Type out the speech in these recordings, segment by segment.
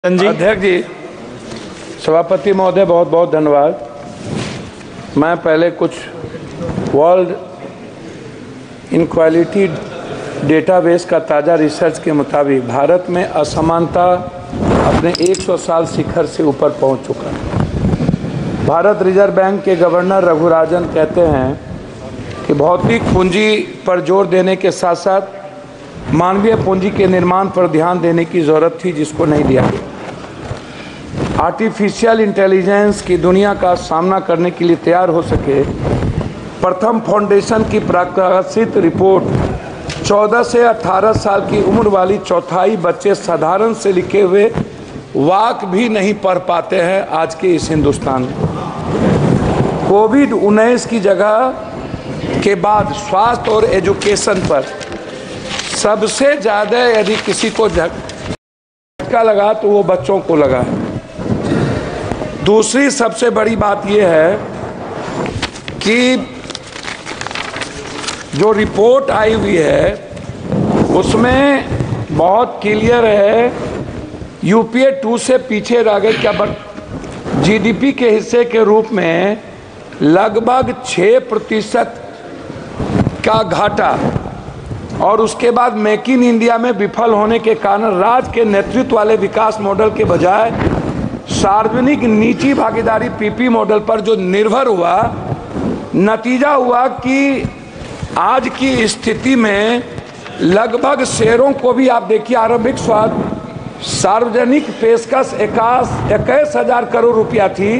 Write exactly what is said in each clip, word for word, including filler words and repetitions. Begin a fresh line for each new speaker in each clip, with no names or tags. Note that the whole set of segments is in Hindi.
जी
अध्यक्ष जी, सभापति महोदय बहुत बहुत धन्यवाद। मैं पहले कुछ वर्ल्ड इनक्वालिटी डेटाबेस का ताज़ा रिसर्च के मुताबिक भारत में असमानता अपने सौ साल शिखर से ऊपर पहुंच चुका है। भारत रिजर्व बैंक के गवर्नर रघुराजन कहते हैं कि भौतिक पूंजी पर जोर देने के साथ साथ मानवीय पूंजी के निर्माण पर ध्यान देने की ज़रूरत थी, जिसको नहीं दिया गया। आर्टिफिशियल इंटेलिजेंस की दुनिया का सामना करने के लिए तैयार हो सके, प्रथम फाउंडेशन की प्रकाशित रिपोर्ट चौदह से अठारह साल की उम्र वाली चौथाई बच्चे साधारण से लिखे हुए वाक भी नहीं पढ़ पाते हैं आज के इस हिंदुस्तान में। कोविड उन्नीस की जगह के बाद स्वास्थ्य और एजुकेशन पर सबसे ज़्यादा यदि किसी को झटका लगा तो वो बच्चों को लगा है। दूसरी सबसे बड़ी बात यह है कि जो रिपोर्ट आई हुई है उसमें बहुत क्लियर है, यूपीए टू से पीछे रह गए क्या, बट जीडीपी के हिस्से के रूप में लगभग छः प्रतिशत का घाटा, और उसके बाद मेक इन इंडिया में विफल होने के कारण राज्य के नेतृत्व वाले विकास मॉडल के बजाय सार्वजनिक निजी भागीदारी पीपी मॉडल पर जो निर्भर हुआ, नतीजा हुआ कि आज की स्थिति में लगभग शेयरों को भी आप देखिए, आरंभिक स्वाद सार्वजनिक पेशकश इक्कीस इक्कीस हजार करोड़ रुपया थी,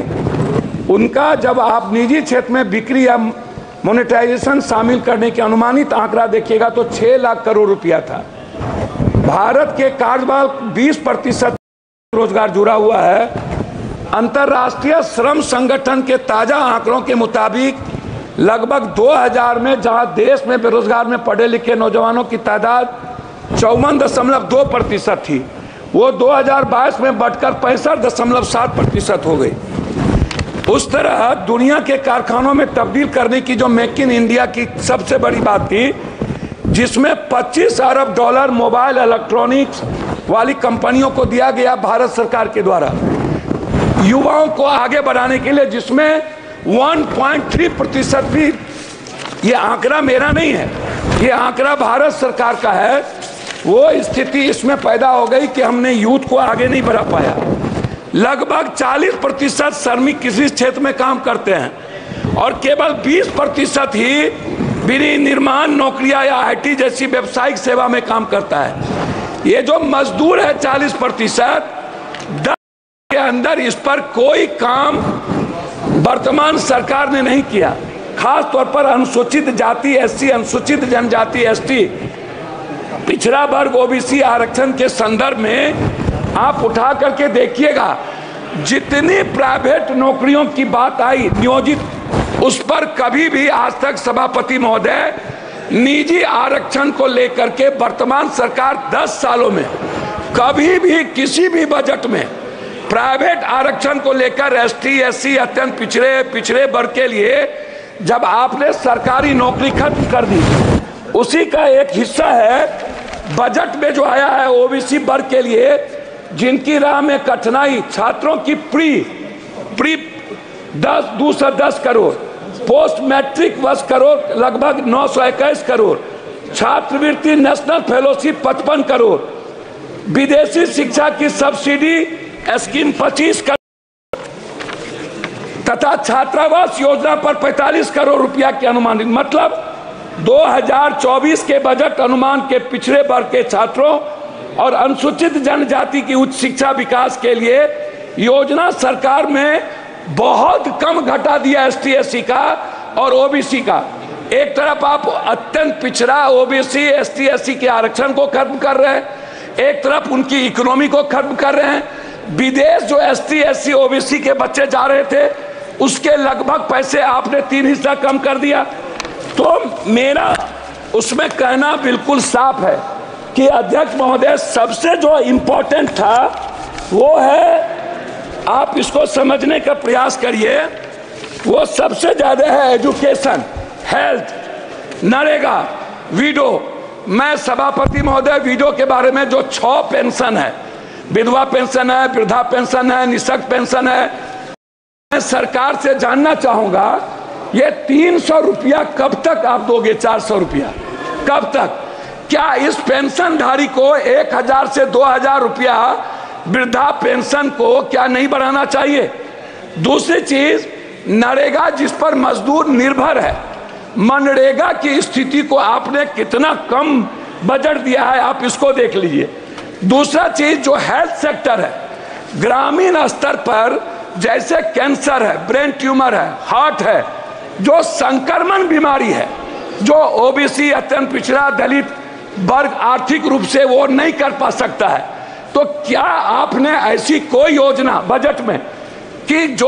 उनका जब आप निजी क्षेत्र में बिक्री या मोनेटाइजेशन शामिल करने के अनुमानित आंकड़ा देखिएगा तो छह लाख करोड़ रुपया था। भारत के कार्यबल बीस प्रतिशत रोजगार जुड़ा हुआ है। अंतर्राष्ट्रीय श्रम संगठन के ताजा आंकड़ों के मुताबिक लगभग दो हज़ार में जहां देश में बेरोजगार में पढ़े लिखे नौजवानों की तादाद चौवन दशमलव दो प्रतिशत थी, वो दो हज़ार बाईस में बढ़कर पैंसठ दशमलव सात प्रतिशत हो गई। उस तरह दुनिया के कारखानों में तब्दील करने की जो मेक इन इंडिया की सबसे बड़ी बात थी, जिसमें पच्चीस अरब डॉलर मोबाइल इलेक्ट्रॉनिक्स वाली कंपनियों को दिया गया भारत सरकार के द्वारा युवाओं को आगे बढ़ाने के लिए, जिसमें एक पॉइंट तीन प्रतिशत भी, ये आंकड़ा मेरा नहीं है, ये आंकड़ा भारत सरकार का है, वो स्थिति इसमें पैदा हो गई कि हमने यूथ को आगे नहीं बढ़ा पाया। लगभग चालीस प्रतिशत श्रमिक किसी क्षेत्र में काम करते हैं और केवल बीस प्रतिशत ही विनिर्माण नौकरियां या आईटी जैसी व्यावसायिक सेवा में काम करता है। ये जो मजदूर है चालीस प्रतिशत के अंदर, इस पर कोई काम वर्तमान सरकार ने नहीं किया। खास तौर पर अनुसूचित जाति एससी, अनुसूचित जनजाति एसटी, पिछड़ा वर्ग ओबीसी आरक्षण के संदर्भ में आप उठा करके देखिएगा, जितनी प्राइवेट नौकरियों की बात आई नियोजित, उस पर कभी भी आज तक सभापति महोदय निजी आरक्षण को लेकर के वर्तमान सरकार दस सालों में कभी भी किसी भी बजट में प्राइवेट आरक्षण को लेकर एसटी एससी अत्यंत पिछड़े पिछड़े वर्ग के लिए जब आपने सरकारी नौकरी खत्म कर दी, उसी का एक हिस्सा है बजट में जो आया है ओबीसी वर्ग के लिए, जिनकी राह में कठिनाई, छात्रों की प्री प्री दस दो सौ दस करोड़, पोस्ट मैट्रिक दस करोड़, लगभग नौ सौ इक्कीस करोड़, छात्रवृत्ति नेशनल फेलोशिप पचपन करोड़, विदेशी शिक्षा की सब्सिडी स्कीम पच्चीस करोड़ तथा छात्रावास योजना पर पैंतालीस करोड़ रुपया के अनुमानित, मतलब दो हज़ार चौबीस के बजट अनुमान के पिछड़े वर्ग के छात्रों और अनुसूचित जनजाति की उच्च शिक्षा विकास के लिए योजना सरकार में बहुत कम घटा दिया एसटी एससी का और ओबीसी का। एक तरफ आप अत्यंत पिछड़ा ओबीसी एसटी एससी के आरक्षण को खत्म कर रहे हैं, एक तरफ उनकी इकोनॉमी को खत्म कर रहे हैं। विदेश जो एसटी एससी ओबीसी के बच्चे जा रहे थे, उसके लगभग पैसे आपने तीन हिस्सा कम कर दिया। तो मेरा उसमें कहना बिल्कुल साफ है कि अध्यक्ष महोदय, सबसे जो इम्पोर्टेंट था वो है, आप इसको समझने का प्रयास करिए, वो सबसे ज्यादा है एजुकेशन, हेल्थ, नरेगा, विडो। मैं सभापति महोदय विडो के बारे में जो छह पेंशन है, विधवा पेंशन है, वृद्धा पेंशन है, निःशक्त पेंशन है। मैं सरकार से जानना चाहूंगा ये तीन सौ रुपया कब तक आप दोगे? चार सौ रुपया कब तक? क्या इस पेंशनधारी को एक हजार से दो हजार रुपया वृद्धा पेंशन को क्या नहीं बढ़ाना चाहिए? दूसरी चीज, नरेगा जिस पर मजदूर निर्भर है, मनरेगा की स्थिति को आपने कितना कम बजट दिया है, आप इसको देख लीजिए। दूसरा चीज जो हेल्थ सेक्टर है, ग्रामीण स्तर पर जैसे कैंसर है, ब्रेन ट्यूमर है, हार्ट है, जो संक्रमण बीमारी है, जो ओबीसी, अत्यंत पिछड़ा, दलित वर्ग आर्थिक रूप से वो नहीं कर पा सकता है, तो क्या आपने ऐसी कोई योजना बजट में कि जो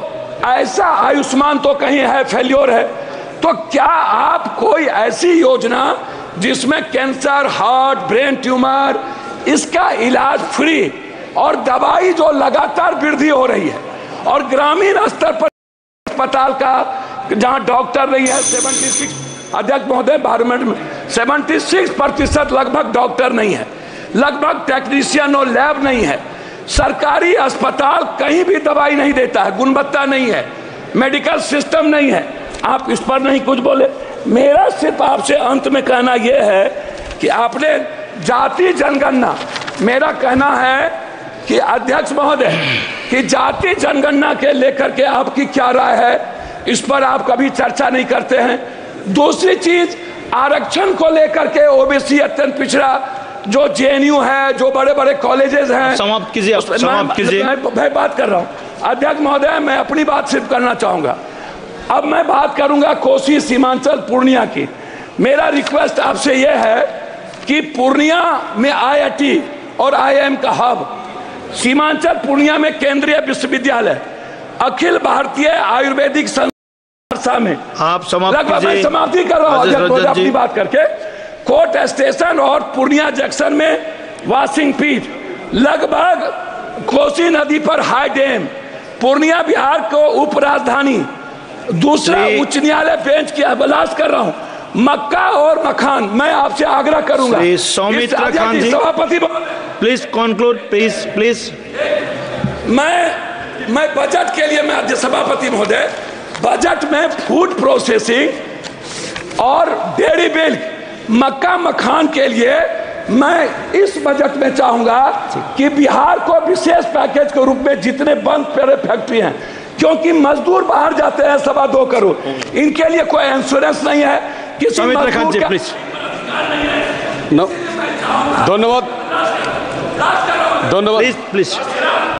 ऐसा, आयुष्मान तो कहीं है फेल्योर है, तो क्या आप कोई ऐसी योजना जिसमें कैंसर, हार्ट, ब्रेन ट्यूमर, इसका इलाज फ्री और दवाई जो लगातार वृद्धि हो रही है, और ग्रामीण स्तर पर अस्पताल का जहां डॉक्टर नहीं है, छिहत्तर अध्यक्ष महोदय पार्लियामेंट में छिहत्तर प्रतिशत लगभग डॉक्टर नहीं है, लगभग टेक्नीशियन और लैब नहीं है, सरकारी अस्पताल कहीं भी दवाई नहीं देता है, गुणवत्ता नहीं है, मेडिकल सिस्टम नहीं है, आप इस पर नहीं कुछ बोले। मेरा सिर्फ आपसे अंत में कहना यह है कि आपने जाति जनगणना, मेरा कहना है कि अध्यक्ष महोदय कि जाति जनगणना के लेकर के आपकी क्या राय है, इस पर आप कभी चर्चा नहीं करते हैं। दूसरी चीज, आरक्षण को लेकर के ओबीसी, अत्यंत पिछड़ा, जो जेएनयू है, जो बड़े बड़े कॉलेजेस हैं,
समाप्त कीजिए, समाप्त कीजिए।
मैं, मैं बात कर रहा हूं अध्यक्ष महोदय, मैं अपनी बात सिर्फ करना चाहूंगा। अब मैं बात करूंगा कोसी, सीमांचल, पूर्णिया की। मेरा रिक्वेस्ट आपसे यह है कि पूर्णिया में आईआईटी और आईआईएम का हब, सीमांचल पूर्णिया में केंद्रीय विश्वविद्यालय, अखिल भारतीय आयुर्वेदिक संस्था में
आप समाप्त कीजिए।
समाप्ति कर रहा हूं अपनी बात करके। कोर्ट स्टेशन और पूर्णिया जंक्शन में वॉशिंग पीट, लगभग कोसी नदी पर हाई डैम, पूर्णिया बिहार को उप राजधानी, दूसरा उच्च न्यायालय बेंच की अभिलाष कर रहा हूं, मक्का और मखान। मैं आपसे आग्रह करूंगा
सौमित्र खान जी,
सभापति
प्लीज कंक्लूड, प्लीज प्लीज।
मैं मैं बजट के लिए, मैं राज्य सभापति महोदय, बजट में फूड प्रोसेसिंग और डेयरी मिल्क, मक्का मखान के लिए मैं इस बजट में चाहूंगा कि बिहार को विशेष पैकेज के रूप में जितने बंद पड़े फैक्ट्री हैं, क्योंकि मजदूर बाहर जाते हैं सवा दो करोड़, इनके लिए कोई इंश्योरेंस नहीं है, किसी मजदूर का
धन्यवाद धन्यवाद
प्लीज प्लीज